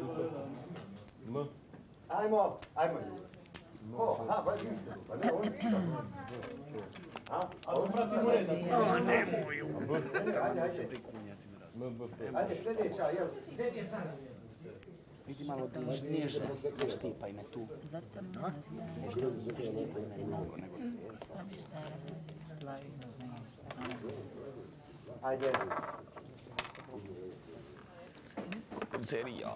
Ajmo. Aha, ba isto. Pa ne, on isto. Ako pratimo reda. Nemoj. Ajde, sljedeća, jel? Vidi malo niže, štipaj me tu. Zato ne Ajde. Pizzerija.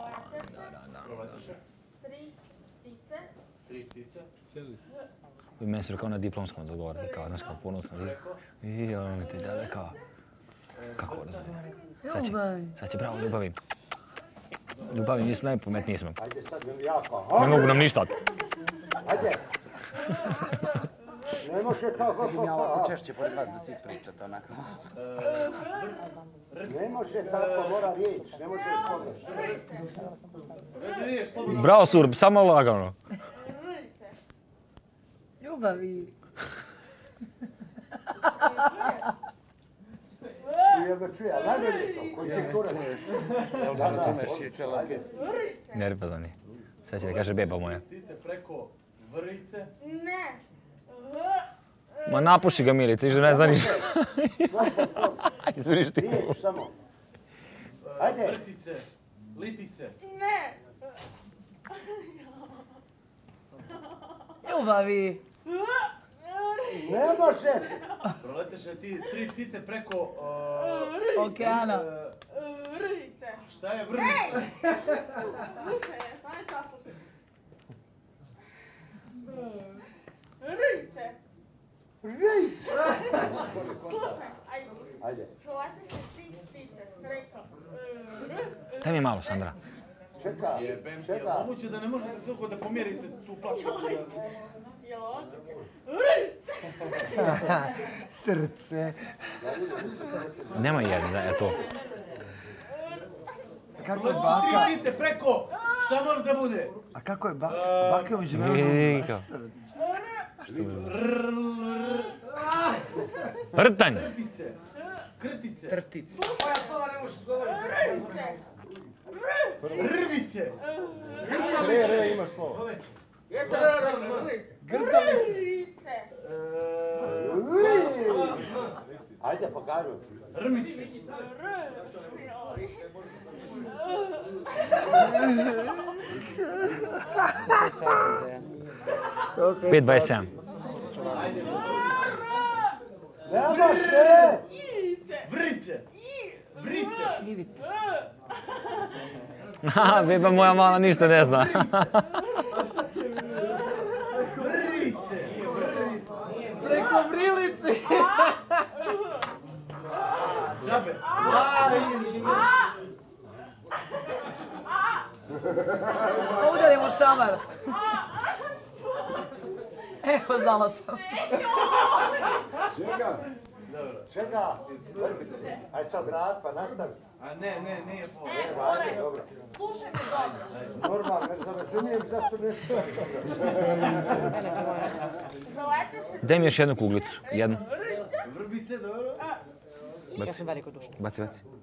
Tri ptice. I meni su kao na diplomskom zagovarali, kao, znaš, kao ponosno. I on ti da, kao, kako razumijem. Sad će bravo ljubavi. Ljubavi, mi smo najpametniji smo. Ajde sad, jako. Ne mogu nam ništa. Ajde. Ne može tako. Vidim ja ovako češće pored vas da se ispričate onako. Ne može tako, mora riječ. Ne može pogreš. Bravo, Sur, samo lagano. Ljubavi. Jebe čuje, a najboljico, koji ti kurac. Nervozan je. Sad će da kaže beba moja. Ptice preko vrice. Ne. Ma napuši ga Milica, iže ne zna ništa. Izviriš ti. Riječ samo. Ajde. Vrtice. Litice. Ne. Ljubavi. Ne može. Proleteše ti tri ptice preko... Okeana. Vrvice. Šta je vrvice? Slušaj, samo je saslušaj. Vrvice. Riječ. Slušaj, ajde. Ajde. Proleteše tri ptice preko... Daj mi malo, Sandra. Čeka. Jebem ti, je li moguće da ne možete toliko da pomjerite tu plaću? Jel odliče? Srce. Nema jedan, da je to. Kako je Proleteše baka? tri ptice preko... Šta može da bude? A kako je baka u živjela? Rtanj! Krtice. Krtice. Trtice. Rvice. Imaš slovo. Vrvice. Ajde, pokažu. Rmice. 5,27. Ne može! Vrice. Vrice. Haha, beba moja mala ništa ne zna. Vrice. Preko vrilici. Žabe. Udarim u šamar. Evo, znala sam. Čega? Vrbice. Aj sad rad, pa nastavi. A ne, nije ovo. Ajde, dobro. Slušaj me dobro. Normalno, ne razumijem zašto nešto. Proleteše Daj mi još jednu kuglicu. Jednu. Vrbice, dobro. Ja sam veliko dušno. Baci.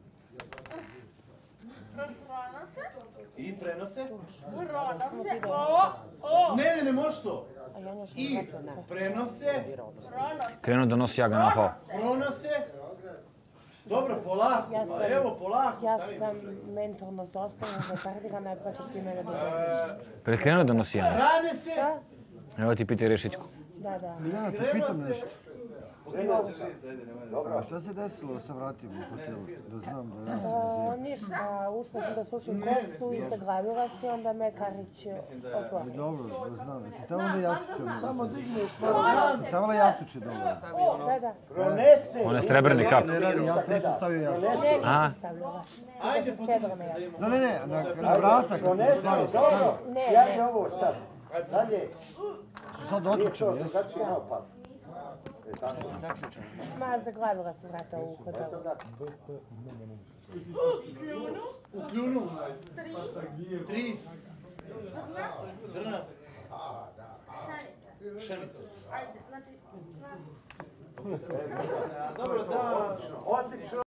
pronose. I prenose. Pronose. Ne, možeš to. I prenose. Krenuo da nosi, ja ga napao. Pronose. Dobro, polako. Evo, polako. Ja sam mentalno zaostavljena, zatardirana, pa ćeš ti mene dogoditi. Krenuo da nosi, ja. Hrane se. Evo ti piti Rešićku. Da. Ja te pitam nešto. Poginuće žica, ajde, nemoj da A šta se desilo sa vratima u hotelu? Da znam da ja sam Ništa, ušla sam da sušim kosu i zaglavila se, onda me Karić otvorio. Dobro, da znam. Si stavila da jastuče? Samo digneš. Si stavila jastuče dobro? Da. Pronese. On je srebrni kap. Ne radi, ja sam isto stavio jastuče. Ne, nisam stavljala. Ajde, Sedro me jasno. Ne, na vrata kad se Pronese, stavio. dobro. Ne. Javne ovo sad. Dalje. Su sad Nije to otključeni, jesu? drugačije naopad. Ma, zaglavila sam vrata u hotelu. U kljunu. 3. Zrna. Pšenice. Ajde, znači, Dobro, da. Odlično.